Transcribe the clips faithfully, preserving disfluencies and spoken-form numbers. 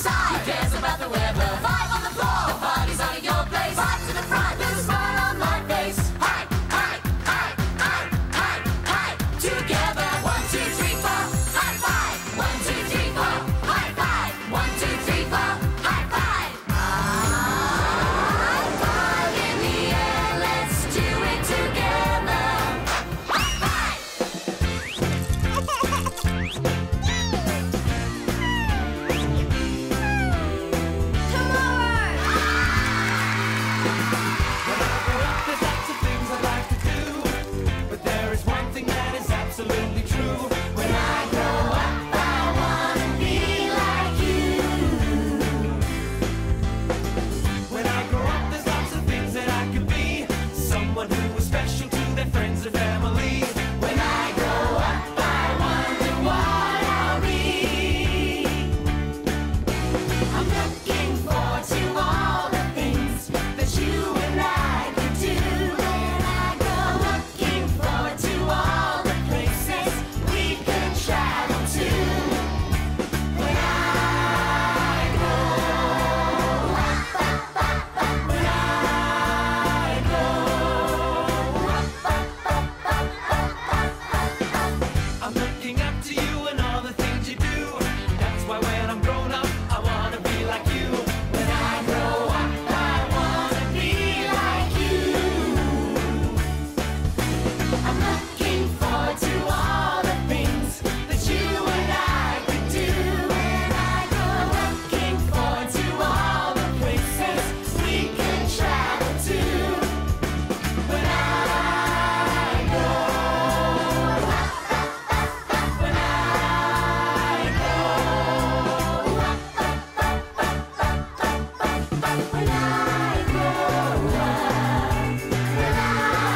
side. Who cares about the weather? Five on the floor. The party's on at your place. Five to the front. There's a smile on my face. Hi, hi, hi, hi, hi, hi. Together. One, two, three, four. High five. One, two, three, four. High five. One, two, three, four. High five. High five in the air. Let's do it together. High five. There's lots of things I'd like to do, but there is one thing that is absolutely true. When I grow up, I wanna be like you. When I grow up, there's lots of things that I could be. Someone who is special to their friends and family. When I grow up, I wonder what I'll be. I'm looking forward to all the things that you and I could do. When I grow up, looking forward to all the places we could travel to. When I grow up, up, up, up, when I grow up, up, up, up, up, up, up. I'm looking up to you and all the things you do. That's why when I'm grown up, I wanna be like you. When I grow up, I wanna be like you. I'm looking forward to all the things that you and I could do. When I grow up, looking forward to all the places we can travel to. When I grow up, up, up, up, when I grow up, up, up, up, up, up, up, up, when I grow up, when I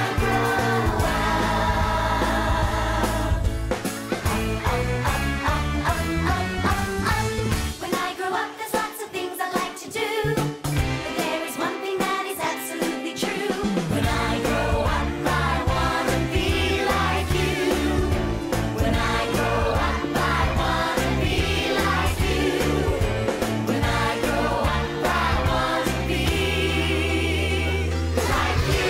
When I grow up, there's lots of things I'd like to do, but there is one thing that is absolutely true. When I grow up, I wanna be like you. When I grow up, I wanna be like you. When I grow up, I wanna be like you.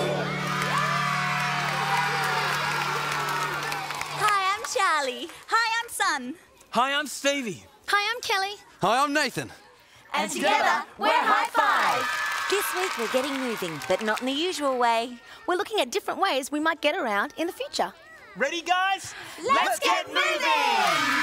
Hi, I'm Charlie. Hi, I'm Sun. Hi, I'm Stevie. Hi, I'm Kelly. Hi, I'm Nathan. And together, we're High Five. This week we're getting moving, but not in the usual way. We're looking at different ways we might get around in the future. Ready, guys? Let's get moving!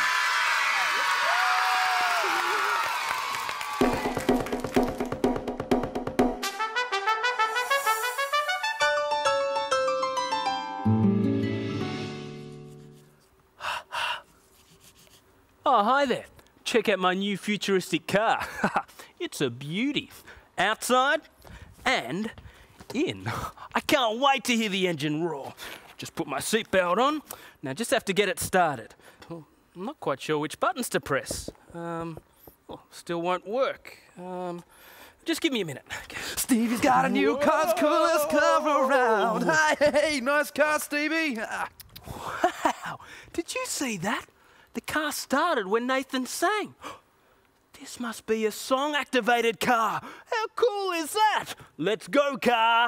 Oh, hi there. Check out my new futuristic car. It's a beauty. Outside and in. I can't wait to hear the engine roar. Just put my seatbelt on. Now just have to get it started. Oh, I'm not quite sure which buttons to press. Um, oh, still won't work. Um, just give me a minute. Stevie's got a new car, it's coolest car around. Hey, hey, nice car, Stevie. Ah. Wow, did you see that? The car started when Nathan sang. This must be a song-activated car. How cool is that? Let's go, car.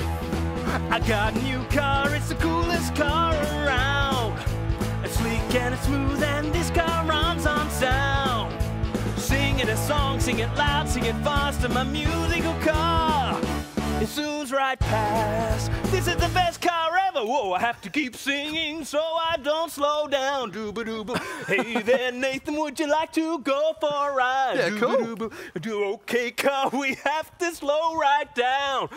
I got a new car, it's the coolest car around. It's sleek and it's smooth and this car runs on sound. Singing a song, sing it loud, sing it fast in my musical car. It zooms right past. This is the best car ever. Whoa, I have to keep singing so I don't slow down. Dooba-dooba. Hey there, Nathan, would you like to go for a ride? Yeah, cool. Dooba-dooba. Do okay, car, we have to slow right down.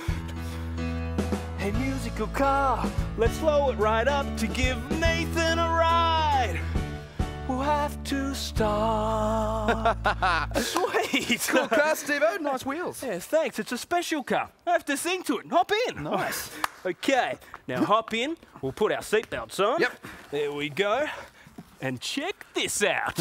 Hey, musical car, let's slow it right up to give Nathan a ride. We'll have to stop. Sweet. Cool car, Steve-o. Nice wheels. Yeah, thanks. It's a special car. I have to sing to it. Hop in. Nice. Okay, now hop in. We'll put our seatbelts on. Yep. There we go. And check this out.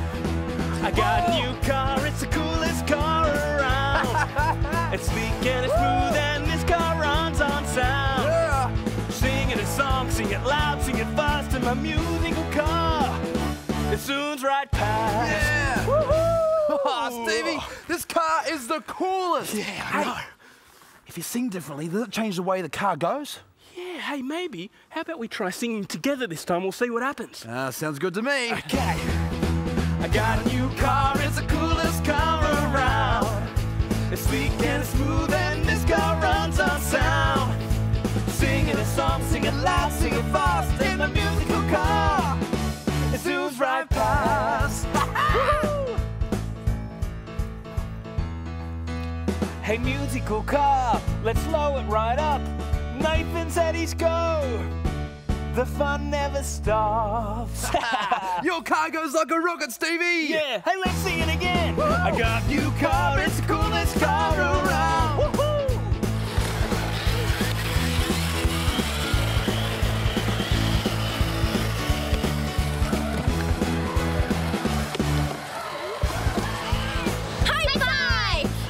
I got a new car. It's the coolest car around. It's sleek and it's smooth and this car runs on sound. Yeah. Singing a song, sing it loud, sing it fast in my musical car. It zooms right past. Yeah. Woohoo! Oh, Stevie, this car is the coolest. Yeah, I know. If you sing differently, does it change the way the car goes? Yeah, hey, maybe. How about we try singing together this time? We'll see what happens. Ah, sounds good to me. Okay. I got a new car, it's the coolest car around. It's sleek and smooth and this car runs on sound. Singing a song, singing loud, singing fast in a musical car. It zooms right past. Hey, musical car, let's slow it right up. Nathan's at his go. The fun never stops. Your car goes like a rocket, Stevie. Yeah, hey, let's sing it again. I got a new car, it's the coolest car around. Woohoo! High five!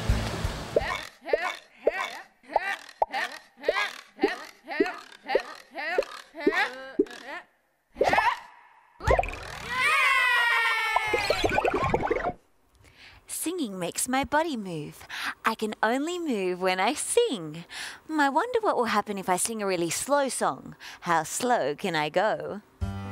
Singing makes my body move. I can only move when I sing. I wonder what will happen if I sing a really slow song. How slow can I go?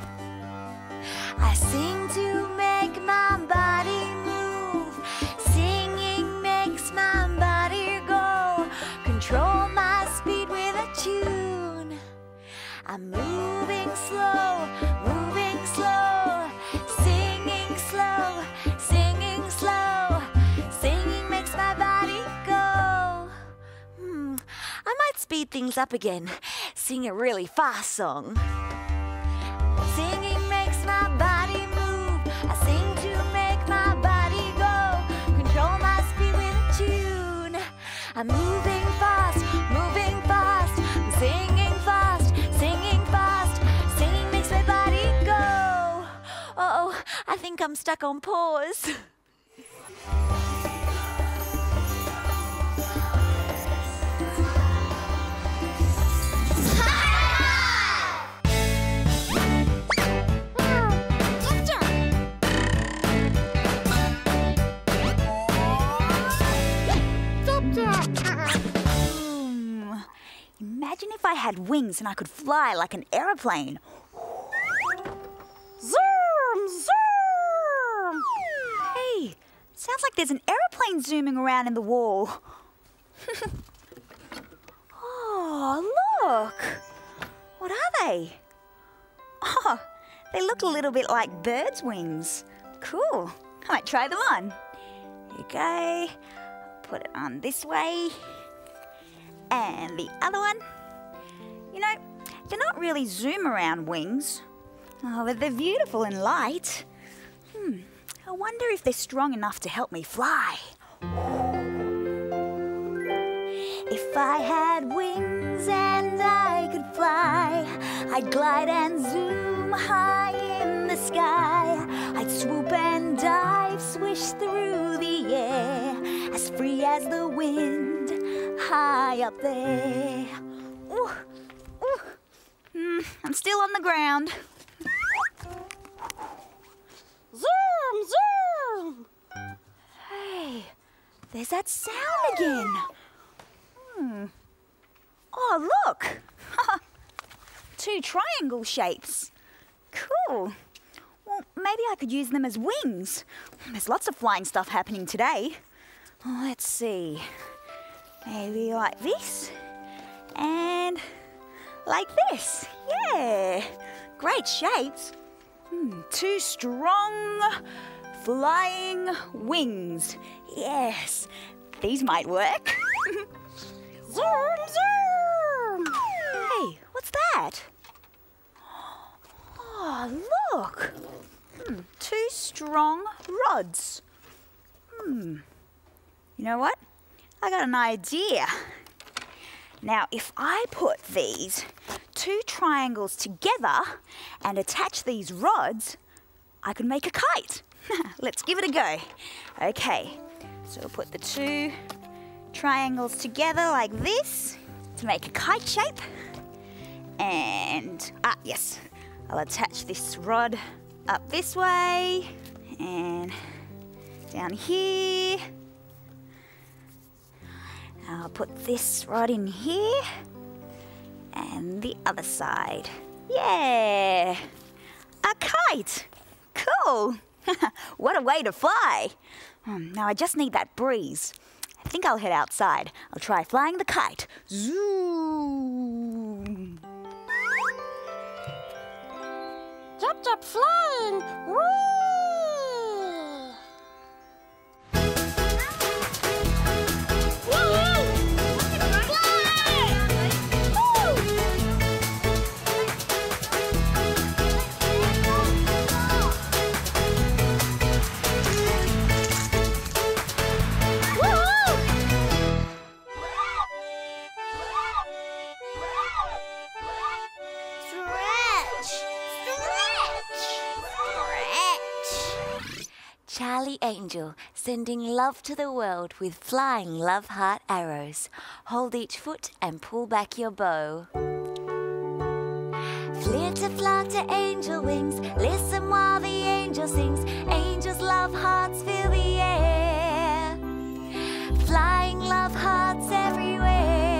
I sing to make my body move. Singing makes my body go. Control my speed with a tune. I'm moving slow, moving slow. Singing slow, singing slow. Singing makes my body go. Hmm, I might speed things up again. Sing a really fast song. Singing makes my body move. I sing to make my body go. Control my speed with a tune. I'm moving fast, moving fast. I'm singing fast, singing fast. Singing makes my body go. Uh-oh, I think I'm stuck on pause. Hmm. Imagine if I had wings and I could fly like an aeroplane. Zoom, zoom! Hey, sounds like there's an aeroplane zooming around in the wall. Oh, look! What are they? Oh, they look a little bit like birds' wings. Cool. I might try them on. Here you go. Put it on this way. And the other one. You know, they're not really zoom around wings. Oh, but they're beautiful in light. Hmm. I wonder if they're strong enough to help me fly. If I had wings and I could fly, I'd glide and zoom high in the sky. I'd swoop and dive, swish through the air, as free as the wind, high up there. Ooh, ooh. Mm, I'm still on the ground. Zoom, zoom! Hey, there's that sound again. Hmm. Oh, look! Two triangle shapes. Cool. Well, maybe I could use them as wings. There's lots of flying stuff happening today. Oh, let's see. Maybe like this. And like this. Yeah. Great shapes. Hmm, two strong flying wings. Yes. These might work. Zoom, zoom! Hey, what's that? Oh, look! Hmm, two strong rods. Hmm. You know what? I got an idea. Now, if I put these two triangles together and attach these rods, I can make a kite. Let's give it a go. Okay, so we'll put the two triangles together like this to make a kite shape. And, ah, yes, I'll attach this rod up this way and down here. I'll put this right in here. And the other side. Yeah! A kite! Cool! What a way to fly! Hmm, now I just need that breeze. I think I'll head outside. I'll try flying the kite. Zoom! Jump, jump, flying! Woo! Charlie Angel, sending love to the world with flying love heart arrows. Hold each foot and pull back your bow. Flitter, flutter, angel wings, listen while the angel sings. Angels' love hearts fill the air. Flying love hearts everywhere.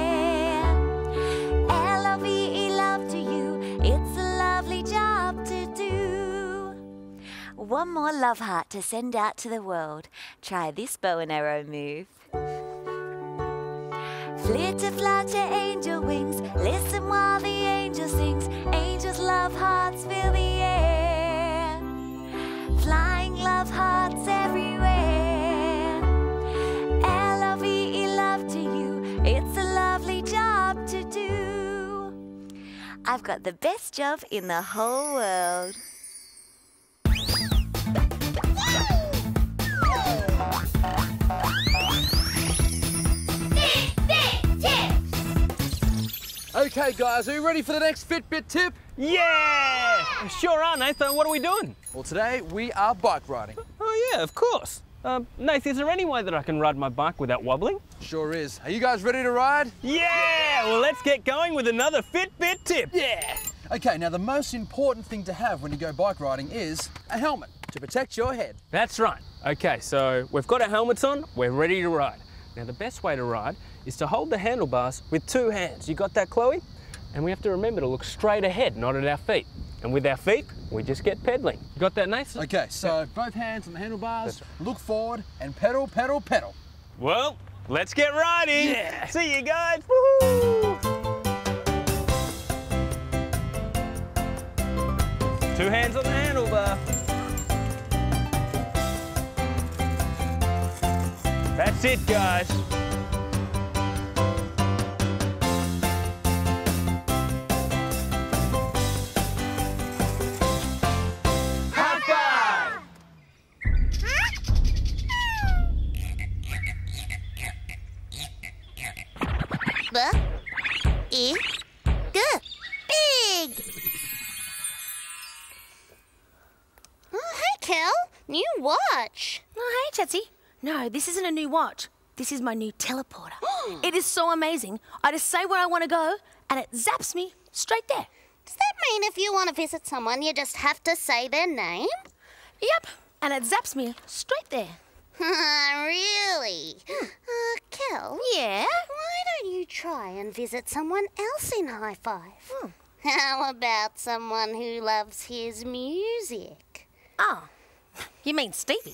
L O V E, love to you, it's a lovely job to do. One more love heart to send out to the world. Try this bow and arrow move. Flitter, flutter, angel wings, listen while the angel sings. Angels' love hearts fill the air. Flying love hearts everywhere. L O V E, love to you, it's a lovely job to do. I've got the best job in the whole world. Okay, guys, are you ready for the next Fitbit tip? Yeah! Sure are, Nathan. What are we doing? Well, today we are bike riding. Oh, yeah, of course. Um, Nathan, is there any way that I can ride my bike without wobbling? Sure is. Are you guys ready to ride? Yeah! Well, let's get going with another Fitbit tip. Yeah! Okay, now the most important thing to have when you go bike riding is a helmet to protect your head. That's right. Okay, so we've got our helmets on, we're ready to ride. Now, the best way to ride is to hold the handlebars with two hands. You got that, Chloe? And we have to remember to look straight ahead, not at our feet. And with our feet, we just get pedaling. You got that, Nathan? Okay, so both hands on the handlebars, look forward and pedal, pedal, pedal. Well, let's get riding. Yeah. See you guys. Woohoo! Two hands on the handlebar. That's it, guys. High five! B E G big. Oh, hey, Kel. New watch. Oh, hey, Chatsy. No, this isn't a new watch. This is my new teleporter. It is so amazing. I just say where I want to go, and it zaps me straight there. Does that mean if you want to visit someone, you just have to say their name? Yep, and it zaps me straight there. Really? Uh, Kel? Yeah? Why don't you try and visit someone else in High Five? Hmm. How about someone who loves his music? Oh, you mean Stevie?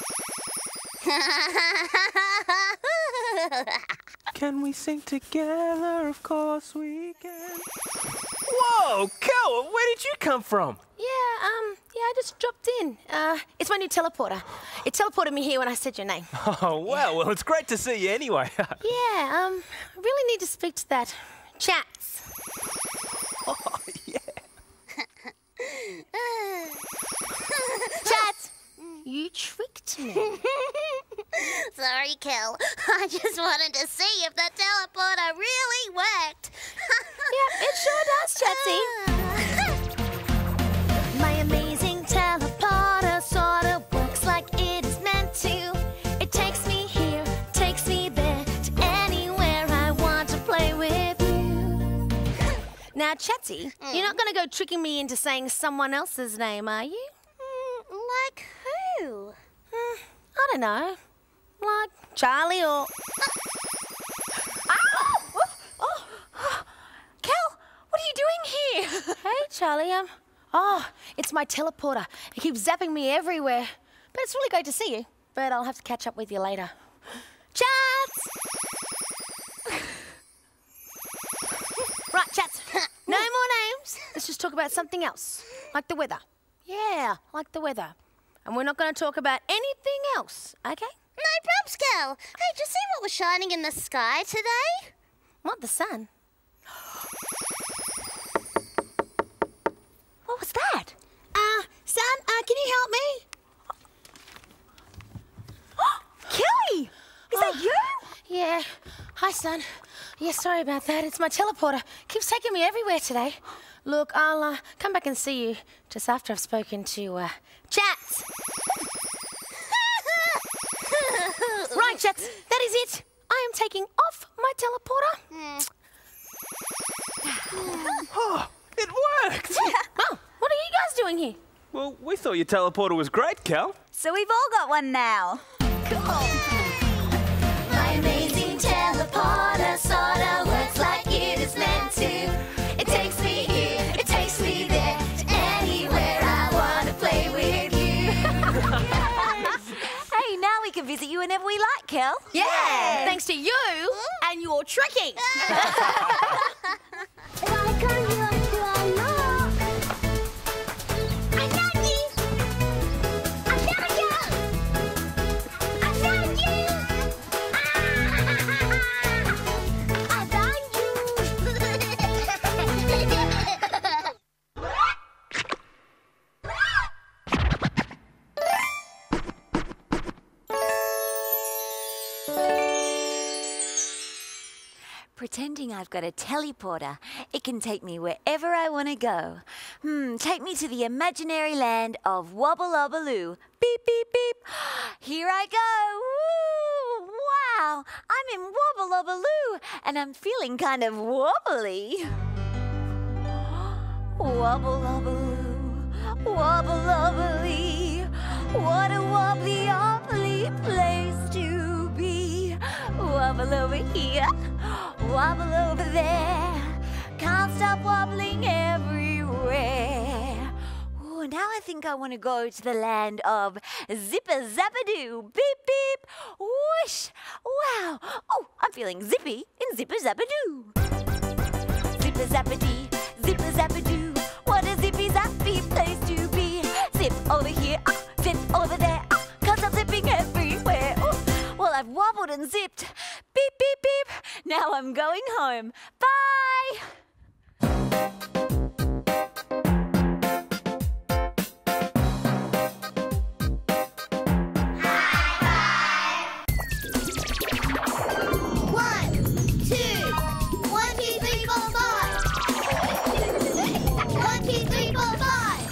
Can we sing together? Of course we can. Whoa, Kel, where did you come from? Yeah, um, yeah, I just dropped in. Uh, it's my new teleporter. It teleported me here when I said your name. Oh, wow. Well, it's great to see you anyway. Yeah, um, I really need to speak to that Chats. Oh, yeah. Chats, you tricked me. Sorry, Kel. I just wanted to see if the teleporter really worked. Yeah, it sure does, Chatsy. My amazing teleporter sort of works like it is meant to. It takes me here, takes me there, to anywhere I want to play with you. Now, Chatsy, mm. you're not going to go tricking me into saying someone else's name, are you? Mm, like who? Mm, I don't know. Like Charlie or... Kel, what are you doing here? Hey, Charlie. Um, oh, it's my teleporter. It keeps zapping me everywhere. But it's really great to see you. But I'll have to catch up with you later. Chats! Right, chats. No more names. Let's just talk about something else. Like the weather. Yeah, like the weather. And we're not going to talk about anything else, okay? No probs, Kel. Hey, did you see what was shining in the sky today? What, the sun? What was that? Uh, son, uh, can you help me? Kelly! Is that you? Yeah. Hi, son. Yeah, sorry about that. It's my teleporter. Keeps taking me everywhere today. Look, I'll uh, come back and see you just after I've spoken to uh, Chats. Right, Chats. That is it. I am taking off my teleporter. Oh, it worked! Oh, what are you guys doing here? Well, we thought your teleporter was great, Kel. So we've all got one now. My amazing teleporter sorta works like it is meant to. It takes me here, it takes me there, to anywhere I wanna play with you. Hey, now we can visit you whenever we like, Kel. Yeah, thanks to you and your tricking. Why can't you unlock? I found you! I found you! I found you! Ah! I found you! Pretending I've got a teleporter. It can take me wherever I want to go. Hmm, take me to the imaginary land of Wobble-Obbaloo. Beep, beep, beep. Here I go. Woo! Wow, I'm in Wobble-Obbaloo, and I'm feeling kind of wobbly. Wobble-Obbaloo, wobble-obbly. What a wobbly-obbly place to be. Wobble over here, wobble over there. Can't stop wobbling everywhere. Ooh, now I think I want to go to the land of Zipper Zapperdoo. Beep, beep. Whoosh. Wow. Oh, I'm feeling zippy in Zipper Zapperdoo. Zipper Zapperdee, Zipper Zapperdoo. What a zippy zappy place to be. Zip over here, ah, zip over there. Ah, can't stop zipping everywhere. Ooh. Well, I've wobbled and zipped. Beep, beep, beep. Now I'm going home. Bye. One, two, one, two, three, four, five. One, two, three, four, five.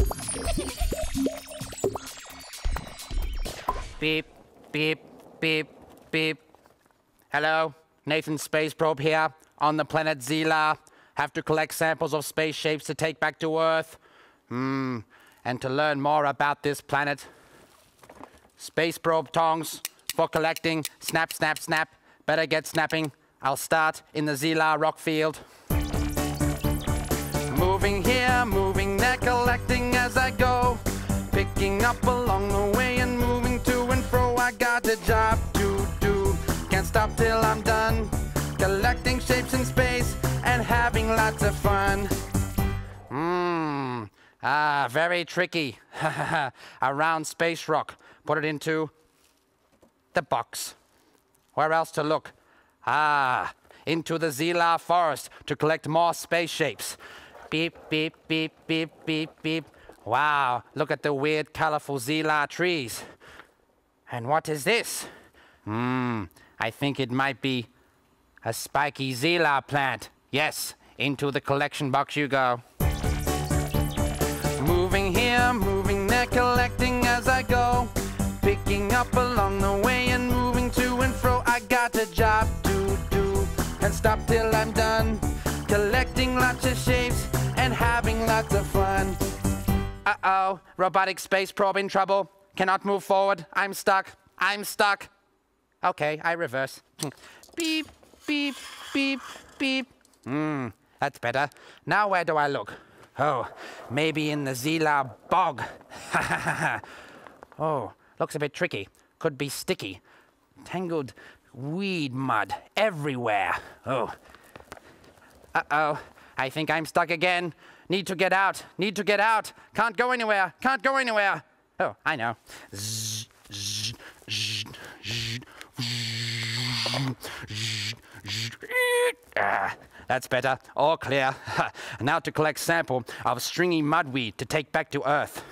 Beep, beep, beep, beep. Hello, Nathan Space Probe here on the planet Zila. Have to collect samples of space shapes to take back to Earth. Hmm, and to learn more about this planet. Space probe tongs for collecting. Snap, snap, snap. Better get snapping. I'll start in the Zila rock field. Moving here, moving there, collecting as I go. Picking up along the way and moving to and fro. I got a job to do. Can't stop till I'm done. Collecting shapes in space and having lots of fun. Mmm, ah, very tricky. A round space rock. Put it into the box. Where else to look? Ah, into the Zila forest to collect more space shapes. Beep, beep, beep, beep, beep, beep. Wow, look at the weird, colorful Zila trees. And what is this? Hmm, I think it might be a spiky Zila plant. Yes, into the collection box you go. Moving here, moving there, collecting as I go. Picking up along the way and moving to and fro. I got a job to do. Can't stop till I'm done. Collecting lots of shapes and having lots of fun. Uh-oh, robotic space probe in trouble. Cannot move forward, I'm stuck. I'm stuck. Okay, I reverse. Beep, beep, beep, beep. Hmm, that's better. Now where do I look? Oh, maybe in the Zila bog. Oh, looks a bit tricky. Could be sticky. Tangled weed mud everywhere. Oh. Uh-oh, I think I'm stuck again. Need to get out, need to get out. Can't go anywhere, can't go anywhere. Oh, I know. Zzz, zzz, zzz, zzz, Ah, that's better. All clear. Now to collect sample of stringy mudweed to take back to Earth.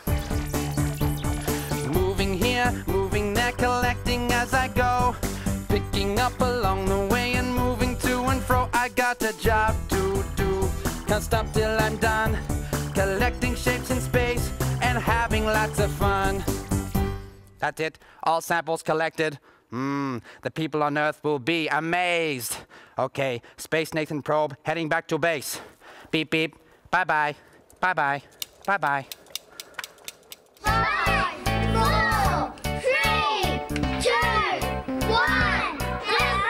Moving here, moving there, collecting as I go. Picking up along the way and moving to and fro. I got a job to do. Can't stop till I'm done. Collecting shapes in space and having lots of fun. That's it. All samples collected. Mmm, the people on Earth will be amazed. Okay, Space Nathan probe heading back to base. Beep beep. Bye bye. Bye bye. Bye bye. Five, four, three, two, one, let's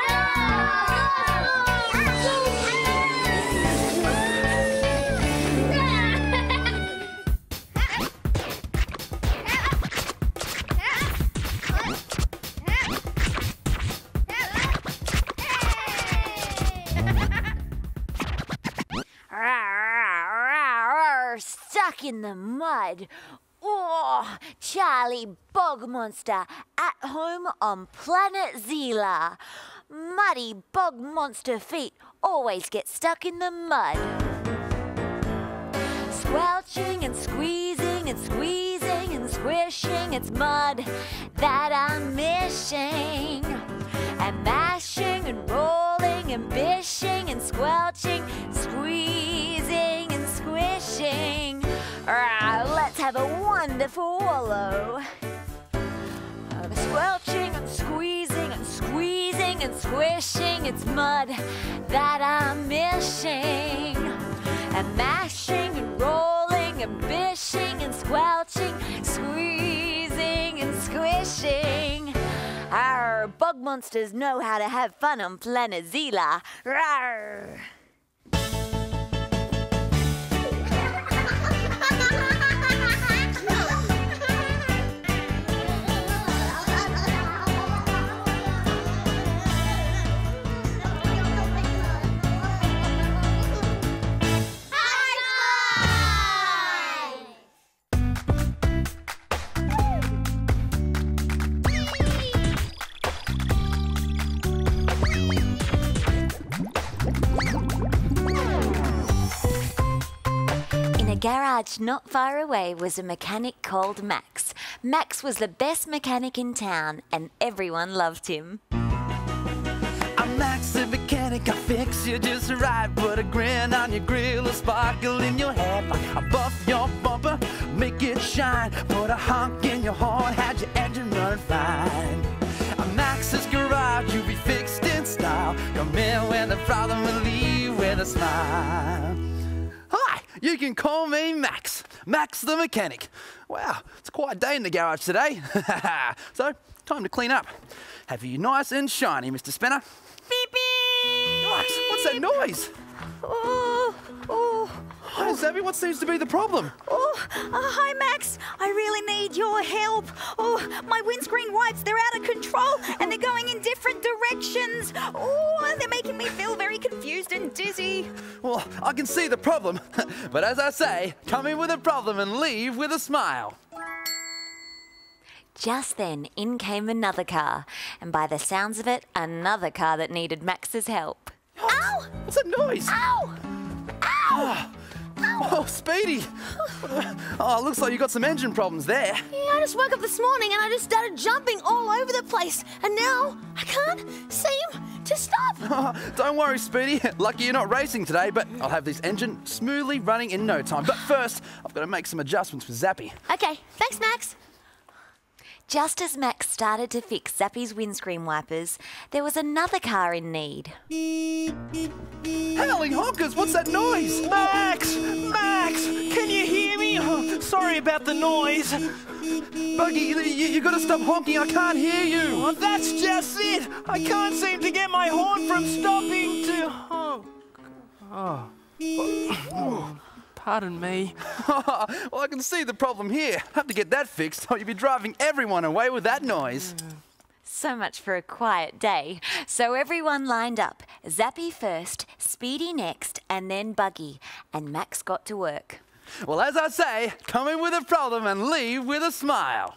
Stuck in the mud. Oh, Charlie Bog Monster at home on planet Zila. Muddy bog monster feet always get stuck in the mud. Squelching and squeezing and squeezing and squishing, it's mud that I'm missing. And mashing and rolling and bishing and squelching, squeezing and squishing. Ah, let's have a wonderful wallow. Uh, squelching and squeezing and squeezing and squishing, it's mud that I'm missing. And mashing and rolling and bishing and squelching, squeezing and squishing. Our bog monsters know how to have fun on planet Zila. Rawr. Garage not far away was a mechanic called Max. Max was the best mechanic in town and everyone loved him. I'm Max the mechanic, I fix you just right. Put a grin on your grill, a sparkle in your head. I buff your bumper, make it shine. Put a honk in your horn, had your engine run fine. I'm Max's garage, you be fixed in style. Come in with a problem and leave with a smile. Hi, you can call me Max. Max the mechanic. Wow, it's quite a day in the garage today. So, time to clean up. Have you nice and shiny, Mister Spinner? Beep beep! Max, what's that noise? Oh, oh. Hi, Zabby, what seems to be the problem? Oh, uh, hi, Max. I really need your help. Oh, my windscreen wipes, they're out of control and they're going in different directions. Oh, they're making me feel very confused and dizzy. Well, I can see the problem. But as I say, come in with a problem and leave with a smile. Just then, in came another car, and by the sounds of it, another car that needed Max's help. Ow! What's that noise? Ow! Ow! Oh, Speedy! Oh, looks like you got some engine problems there. Yeah, I just woke up this morning and I just started jumping all over the place. And now I can't seem to stop. Oh, don't worry, Speedy. Lucky you're not racing today, but I'll have this engine smoothly running in no time. But first, I've got to make some adjustments with Zappy. Okay, thanks, Max. Just as Max started to fix Zappy's windscreen wipers, there was another car in need. Howling honkers, what's that noise? Max! Max! Can you hear me? Oh, sorry about the noise. Buggy, you, you gotta stop honking, I can't hear you. Oh, that's just it. I can't seem to get my horn from stopping to honk. Oh. Oh. Pardon me. Well, I can see the problem here. Have to get that fixed, or you'll be driving everyone away with that noise. So much for a quiet day. So everyone lined up. Zappy first, Speedy next, and then Buggy. And Max got to work. Well, as I say, come in with a problem and leave with a smile.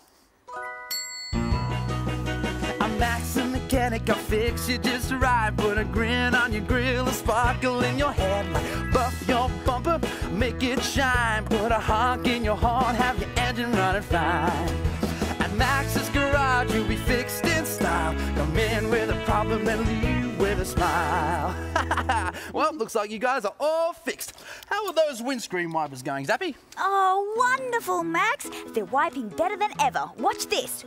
I'm Max the mechanic, I'll fix you just right. Put a grin on your grill, a sparkle in your headlight. Buff your bumper, make it shine. Put a honk in your horn, have your engine running fine. At Max's garage, you'll be fixed in style. Come in with a problem and leave with a smile. Well, looks like you guys are all fixed. How are those windscreen wipers going, Zappy? Oh, wonderful, Max. They're wiping better than ever. Watch this.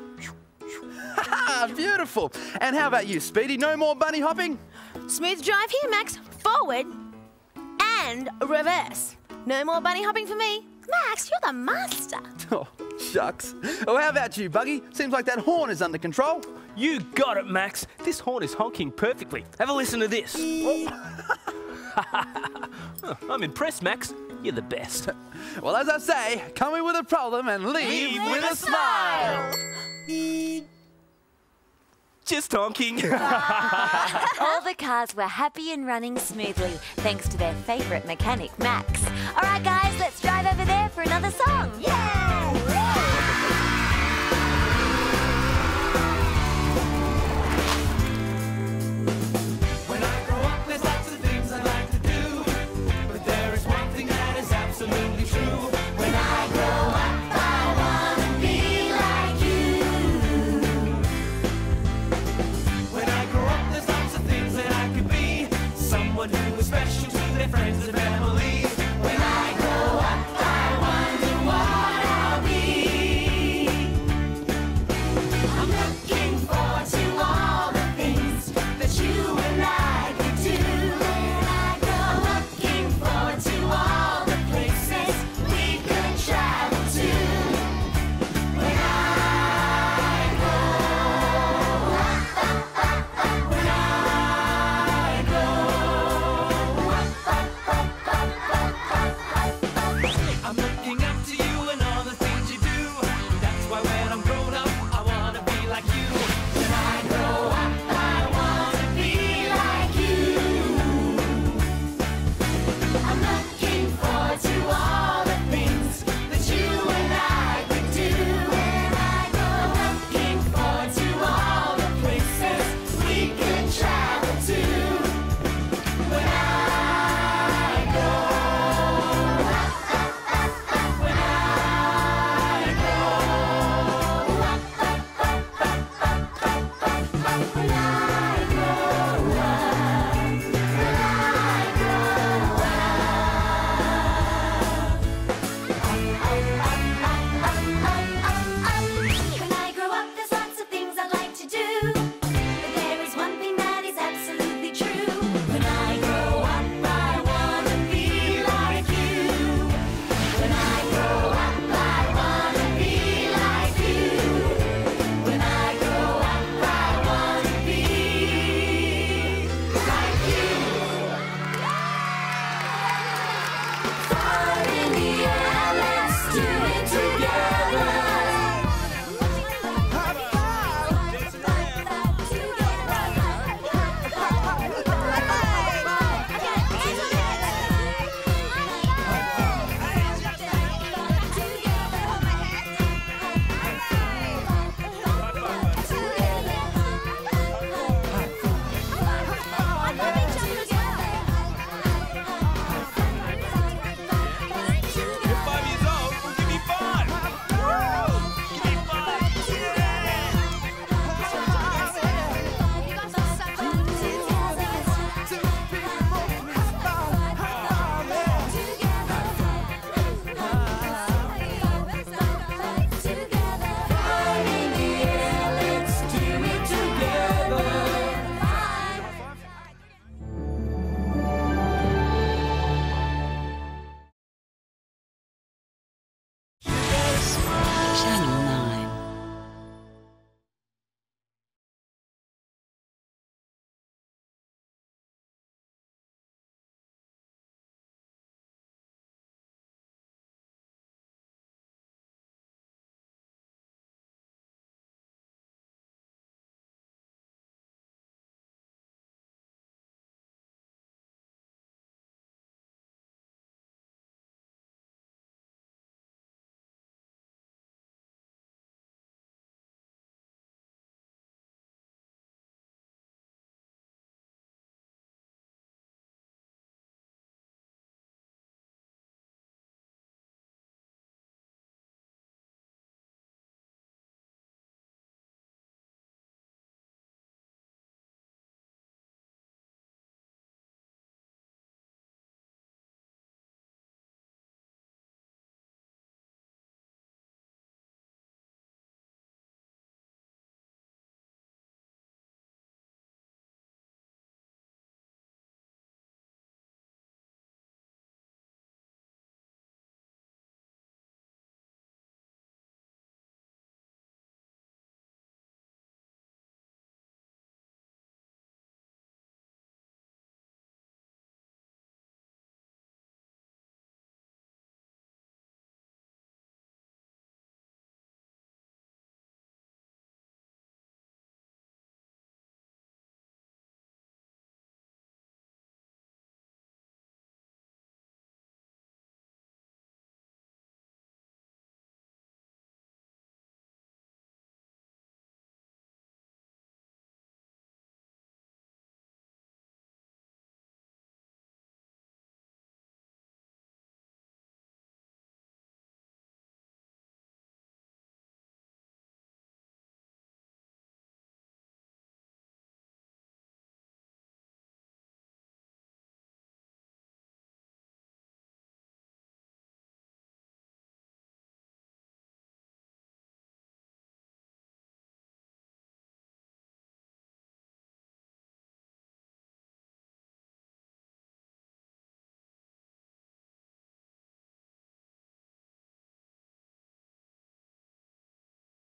Beautiful. And how about you, Speedy? No more bunny hopping? Smooth drive here, Max. Forward and reverse. No more bunny hopping for me. Max, you're the master. Oh, shucks. Oh, how about you, Buggy? Seems like that horn is under control. You got it, Max. This horn is honking perfectly. Have a listen to this. Oh. I'm impressed, Max. You're the best. Well, as I say, come in with a problem and leave, Leave with, with a a smile. Just honking. All the cars were happy and running smoothly, thanks to their favourite mechanic, Max. All right, guys, let's drive over there for another song. Yay!